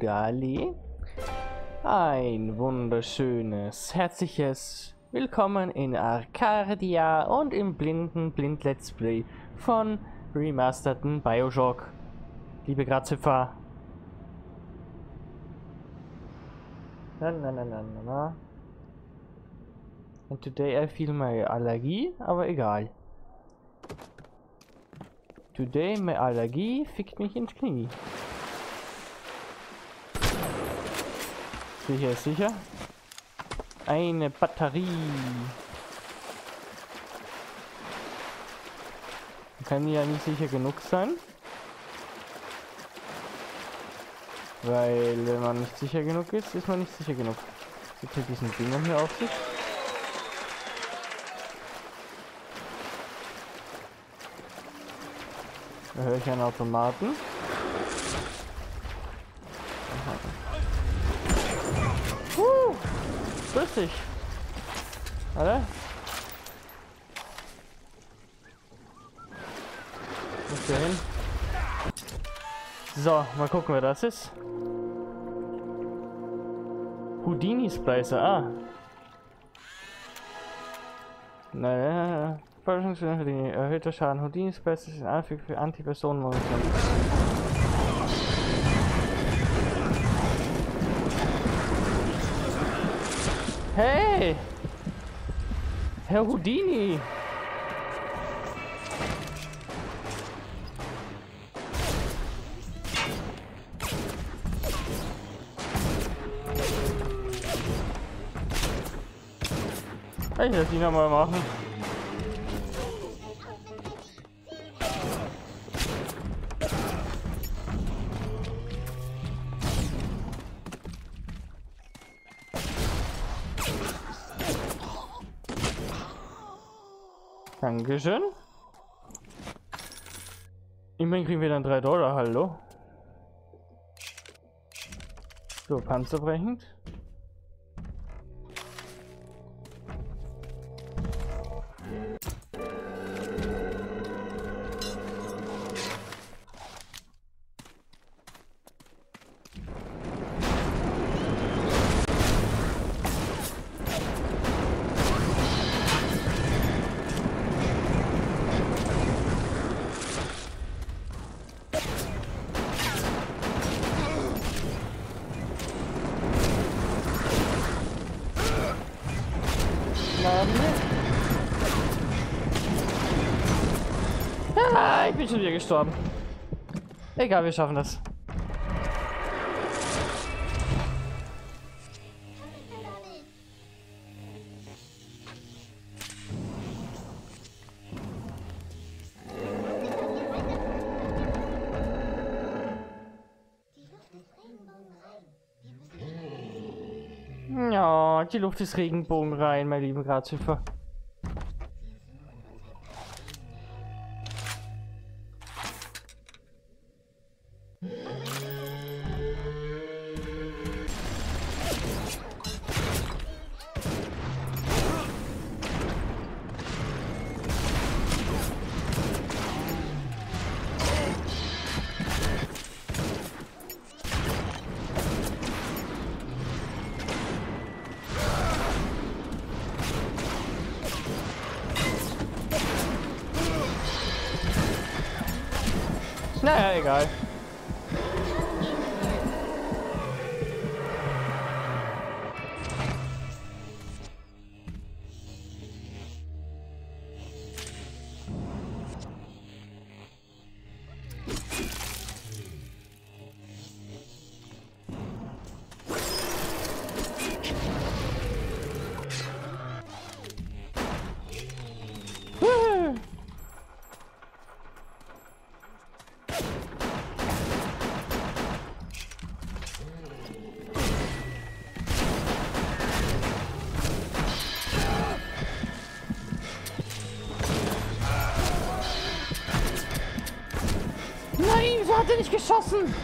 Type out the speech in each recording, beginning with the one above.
Budali. Ein wunderschönes, herzliches Willkommen in Arcadia und im Blind Let's Play von remasterten Bioshock. Liebe Grazhüpfer. Na. And today I feel my Allergie, aber egal. Today my Allergie fickt mich ins Knie. Sicher ist sicher. Eine Batterie. Kann ja nicht sicher genug sein. Weil wenn man nicht sicher genug ist, ist man nicht sicher genug. Jetzt mit diesen Dingern hier auf sich. Da höre ich einen Automaten. Grüß dich. Warte. Muss hier hin. So, mal gucken, wer das ist. Houdini Splicer, Naja. Forschungsstelle für die erhöhte Schaden. Houdini Splicer ist ein Anfüg für Antipersonenmunition. Hey! Herr Houdini! Ich lass ihn nochmal machen. Dankeschön. Immerhin kriegen wir dann $3, hallo. So, panzerbrechend. Ah, ich bin schon wieder gestorben. Egal, wir schaffen das. Ja, die Luft ist regenbogenrein, mein lieber Grazhüpfer. Naja, egal. Nein, wieso hat er nicht geschossen?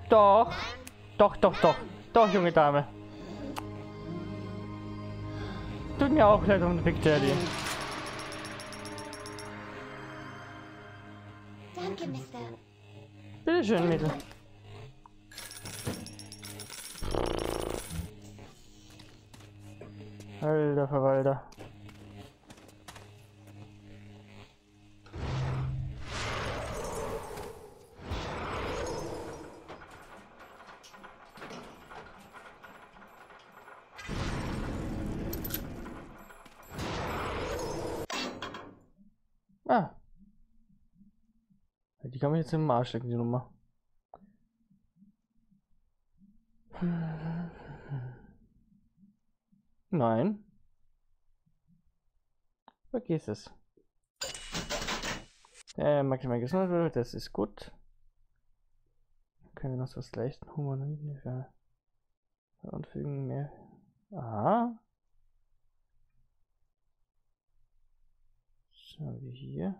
Doch. Doch, doch, doch. Doch, junge Dame. Tut mir auch leid um den Big Daddy. Danke, Mister. Bitteschön, Mädel. Alter Verwalter. Ah. Die kann man jetzt im Arsch stecken, die Nummer. Nein. Vergiss es. Maximal Gesundheit, das ist gut. Können wir uns was leisten? Humanoiden für und fügen mehr. Aha. So, wie hier.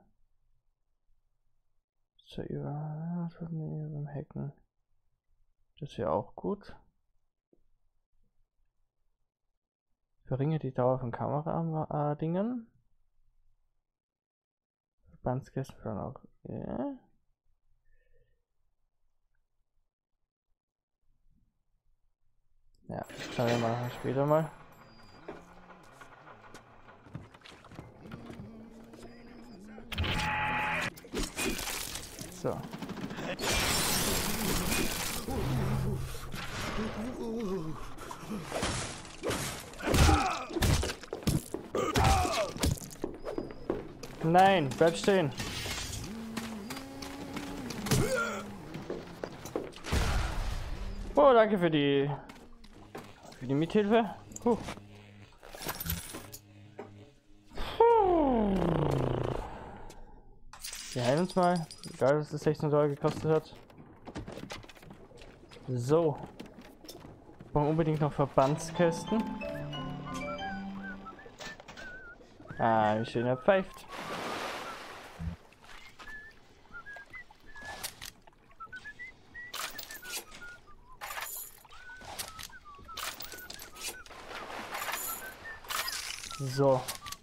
So, beim Hacken. Das wäre auch gut. Verringert die Dauer von Kamera-Dingen. Verbandskästen können auch. Yeah. Ja, schauen wir mal später mal. So. Nein, bleib stehen. Oh, danke für die Mithilfe. Wir heilen uns mal. Egal, dass das 16 $ gekostet hat. So. Wir brauchen unbedingt noch Verbandskästen. Ah, wie schön er pfeift. So.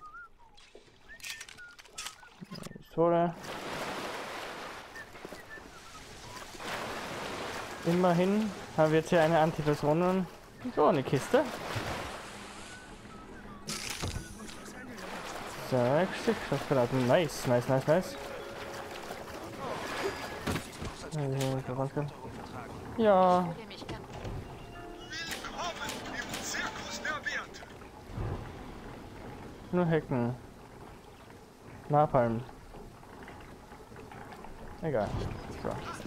Pistole. Immerhin haben wir jetzt hier eine Antipersonen. So, eine Kiste. 6 Stück Schussgranaten. Nice, nice, nice, nice. Ja. Nur Hecken. Napalm. Egal. So.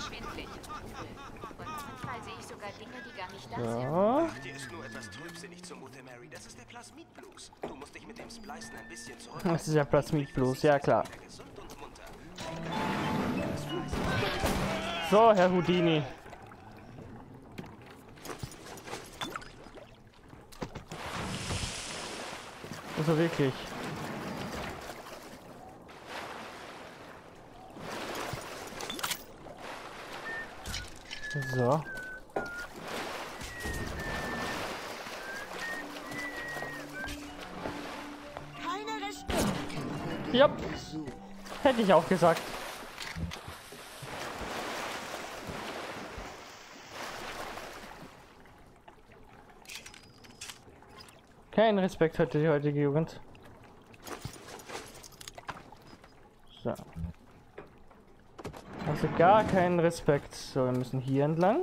So. Dir ist nur etwas trübsinnig zumute, Mary. Das ist der Plasmid-Blues. Du musst dich mit dem Splicen ein bisschen zurück. Das ist ja Plasmid-Blues, ja klar. So, Herr Houdini. Also wirklich. So. Ja, hätte ich auch gesagt. Kein Respekt hatte die heutige Jugend. So. Also gar keinen Respekt. So, wir müssen hier entlang.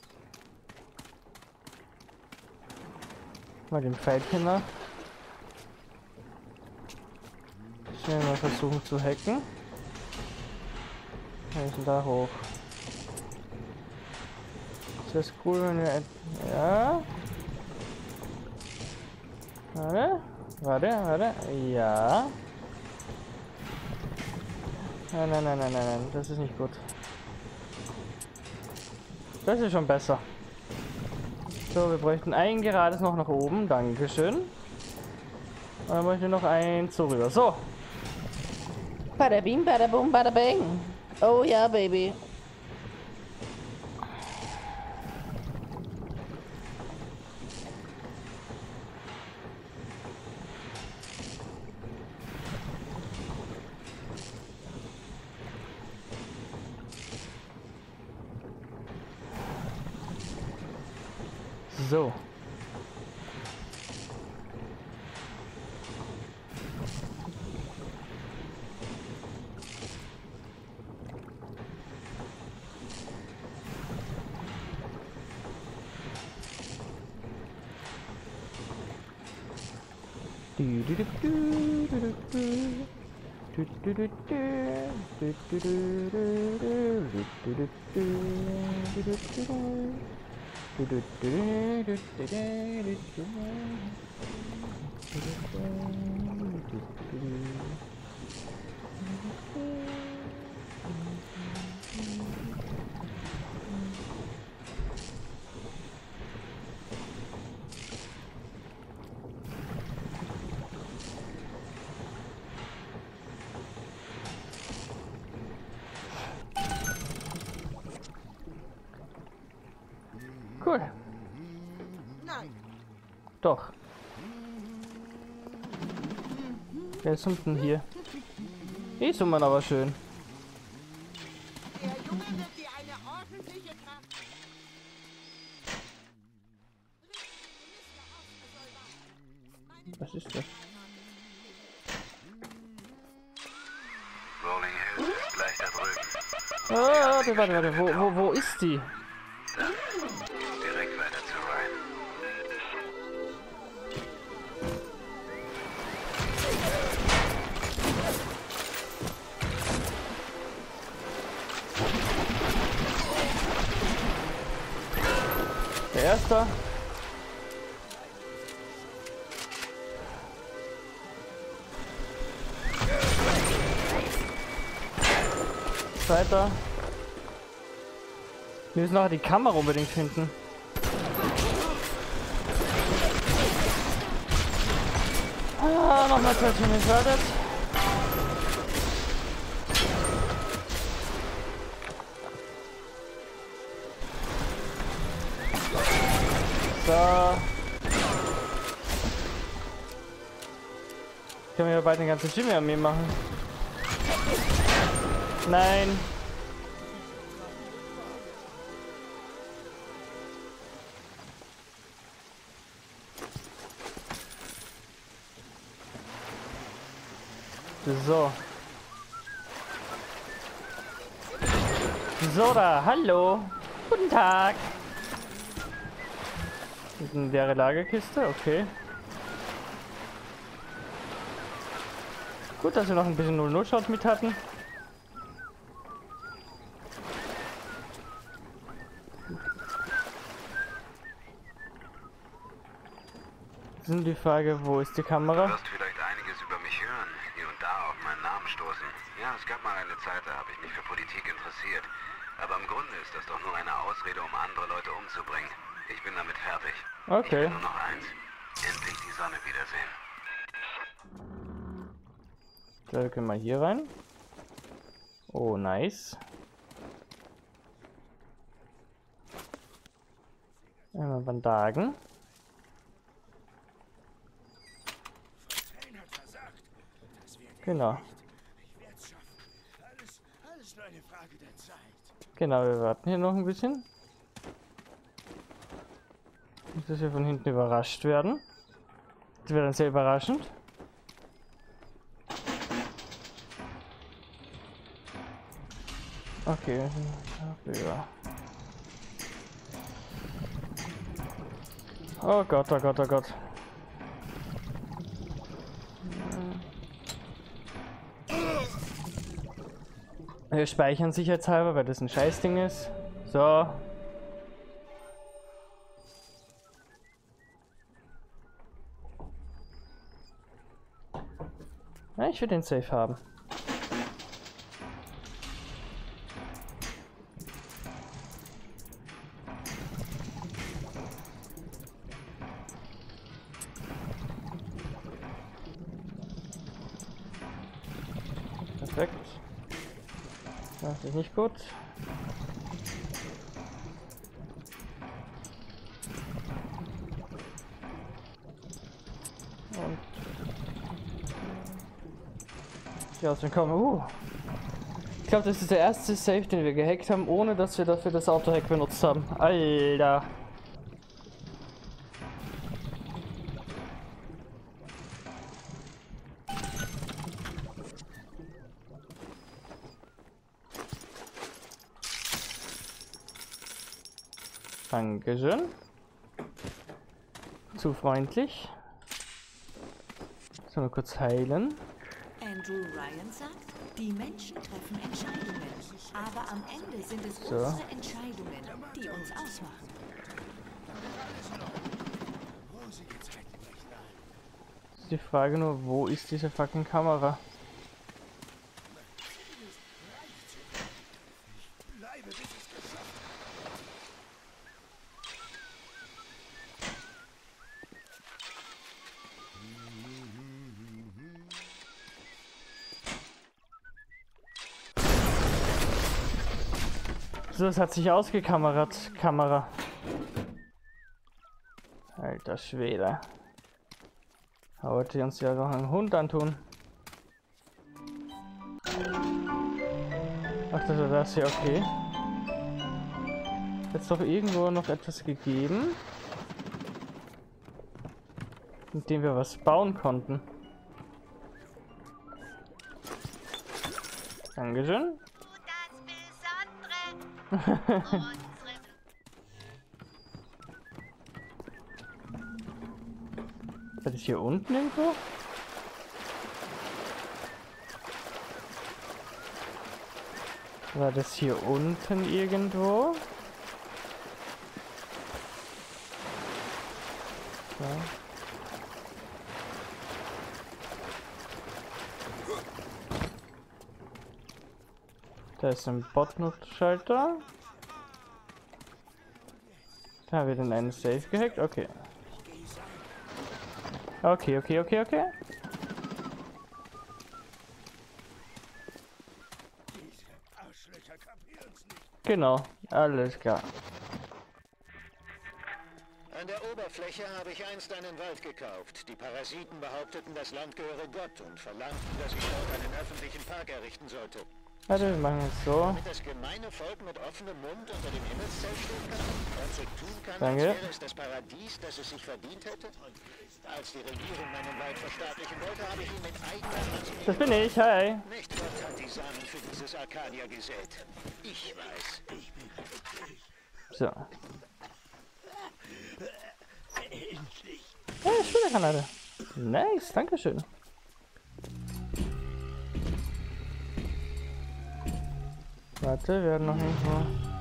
Mal den Pfeilchen nach. Schnell mal versuchen zu hacken. Wir müssen da hoch. Das ist cool, wenn wir... Ja. Warte. Ja. Nein. Das ist nicht gut. Das ist schon besser. So, wir bräuchten ein gerades noch nach oben. Dankeschön. Und dann bräuchten wir noch ein so rüber. So. Bada bing, bada boom, bada bang. Oh ja, Baby. So. Cool. Nein. Doch. Wer summt denn hier? Die summen aber schön. Der Junge wird dir eine ordentliche Kraft. Was ist das? Rolling Hills ist gleich da drüben. Oh, warte. Wo ist die? Direkt weiter zu Ryan. Der Erste. Zweiter. Wir müssen nachher die Kamera unbedingt finden. Ah, nochmal 2 Teams wartet. So. Können wir ja bald eine ganze Jimmy-Armee machen. Nein. So. So da, hallo. Guten Tag. Das ist eine leere Lagerkiste, okay. Gut, dass wir noch ein bisschen 0-0-Shot mit hatten. Das ist die Frage, wo ist die Kamera? Du wirst vielleicht einiges über mich hören, hier und da auf meinen Namen stoßen. Ja, es gab mal eine Zeit, da habe ich mich für Politik interessiert. Aber im Grunde ist das doch nur eine Ausrede, um andere Leute umzubringen. Ich bin damit fertig. Okay. Ich will nur noch eins. Endlich die Sonne wiedersehen. Da können wir hier rein. Oh, nice. Einmal Bandagen. Genau. Alles nur eine Frage der Zeit. Genau, wir warten hier noch ein bisschen. Nicht, dass wir von hinten überrascht werden. Das wäre dann sehr überraschend. Okay, ja. Oh Gott, oh Gott, oh Gott. Wir speichern sicherheitshalber, weil das ein Scheißding ist. So. Ja, ich will den Safe haben. Perfekt. Das ist nicht gut. Und ja, aus dem kommen. Ich glaube, das ist der erste Safe, den wir gehackt haben, ohne dass wir dafür das Auto-Hack benutzt haben. Alter. Dankeschön. Zu freundlich. Sollen wir kurz heilen? Andrew Ryan sagt, die Menschen treffen Entscheidungen, aber am Ende sind es So. unsere Entscheidungen, die uns ausmachen. Die Frage nur, wo ist diese fucking Kamera? So, es hat sich ausgekamerat, Kamera. Alter Schwede. Da wollte uns ja noch einen Hund antun. Ach, das war das hier, okay. Jetzt doch irgendwo noch etwas gegeben, mit dem wir was bauen konnten. Dankeschön. War das hier unten irgendwo? War das hier unten irgendwo? So. Da ist ein Botnot-Schalter. Da haben wir dann einen Safe gehackt. Okay. Okay. Genau, alles klar. An der Oberfläche habe ich einst einen Wald gekauft. Die Parasiten behaupteten, das Land gehöre Gott und verlangten, dass ich dort einen öffentlichen Park errichten sollte. Warte, wir machen es so. Damit das gemeine Volk mit offenem Mund unter dem Himmelszelt stehen kann und so tun kann, Danke. als wäre es das Paradies, das es sich verdient hätte. Als die Regierung meinen Wald verstaatlichen wollte, habe ich ihn mit eigener Hand... Das bin ich, hi. Nicht Gott hat die Samen für dieses Arcadia gesät. Ich weiß. So. Hey, Spielerkanal. Nice, dankeschön. Warte, wir haben noch irgendwo.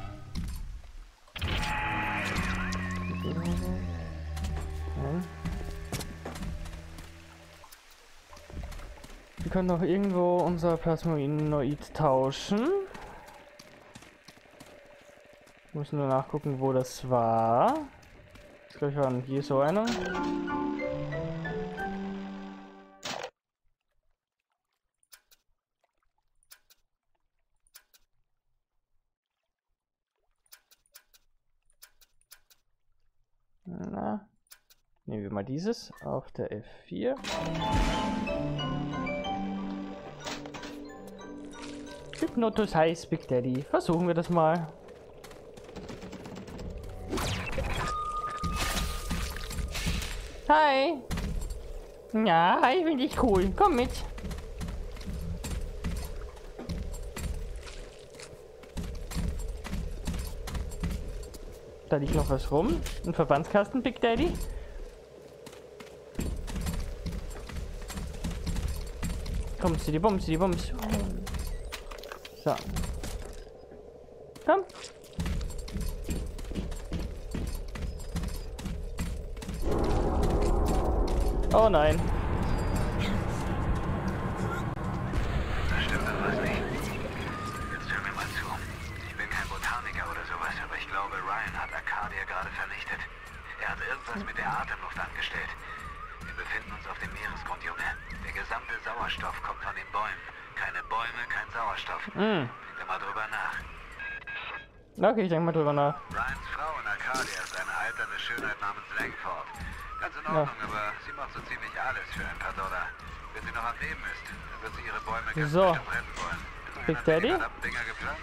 Nein. Wir können noch irgendwo unser Plasmoid tauschen. Ich muss nur nachgucken, wo das war. Ich glaube, ich war hier so einer. Na, nehmen wir mal dieses auf der F4. Hypnotus heißt Big Daddy. Versuchen wir das mal. Hi. Ja, ich finde dich cool. Komm mit. Da liegt noch was rum. Ein Verbandskasten, Big Daddy. Komm, die Bums. So. Komm. Oh nein. Da stimmt etwas nicht. Jetzt hör mir mal zu. Ich bin kein Botaniker oder sowas, aber ich glaube, Ryan hat Arcadia gerade vernichtet. Er hat irgendwas mit der Atemluft angestellt. Wir befinden uns auf dem Meeresgrund, Junge. Der gesamte Sauerstoff kommt von den Bäumen. Keine Bäume, kein Sauerstoff. Denk da mal drüber nach. Okay, ich denke mal drüber nach. Ryans Frau in Arcadia ist eine alternde Schönheit namens Langford. Ganz in Ordnung, aber sie macht so ziemlich alles für ein paar $. Wenn sie noch am Leben ist, dann wird sie ihre Bäume ganz So. bestimmt retten wollen. Big Hat sie die Daddy? verdammten Dinger gepflanzt?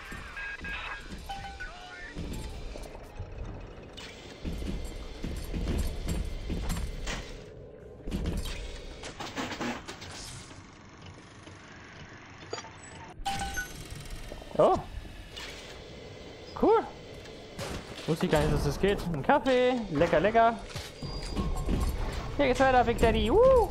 Oh. Cool. Wusste ich gar nicht, dass das geht. Ein Kaffee. Lecker, lecker. Hier geht's weiter, Big Daddy.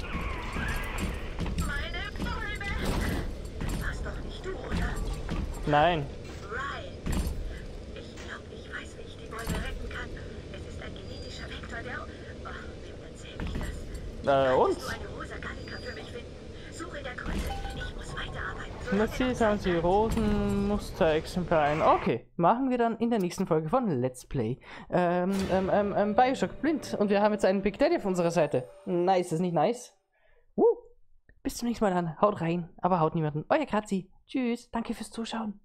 Meine Bäume! Das war's doch nicht du, oder? Nein. Ryan. Ich glaube, ich weiß, wie ich die Bäume retten kann. Es ist ein genetischer Vektor, der... Oh, wem erzähl ich das? Uns. Kannst du eine rosa Gallica für mich finden? Suche der Kreuze. Ich muss weiterarbeiten. Jetzt haben sie Rosenmuster-Exemplar ein. Okay, machen wir dann in der nächsten Folge von Let's Play Bioshock Blind. Und wir haben jetzt einen Big Daddy auf unserer Seite. Nice, ist nicht nice? Bis zum nächsten Mal dann. Haut rein, aber haut niemanden. Euer Kratzi. Tschüss, danke fürs Zuschauen.